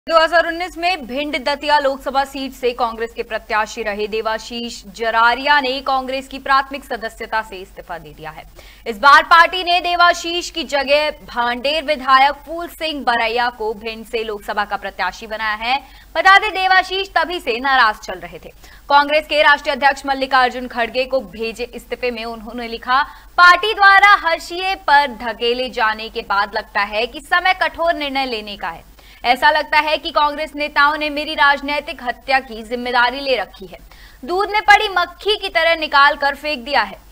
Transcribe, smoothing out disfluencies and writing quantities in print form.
2019 में भिंड दतिया लोकसभा सीट से कांग्रेस के प्रत्याशी रहे देवाशीष जरारिया ने कांग्रेस की प्राथमिक सदस्यता से इस्तीफा दे दिया है। इस बार पार्टी ने देवाशीष की जगह भांडेर विधायक फूल सिंह बरैया को भिंड से लोकसभा का प्रत्याशी बनाया है। बता दें, देवाशीष तभी से नाराज चल रहे थे। कांग्रेस के राष्ट्रीय अध्यक्ष मल्लिकार्जुन खड़गे को भेजे इस्तीफे में उन्होंने लिखा, पार्टी द्वारा हाशिए पर धकेले जाने के बाद लगता है कि समय कठोर निर्णय लेने का है। ऐसा लगता है कि कांग्रेस नेताओं ने मेरी राजनीतिक हत्या की जिम्मेदारी ले रखी है। दूध में पड़ी मक्खी की तरह निकाल कर फेंक दिया है।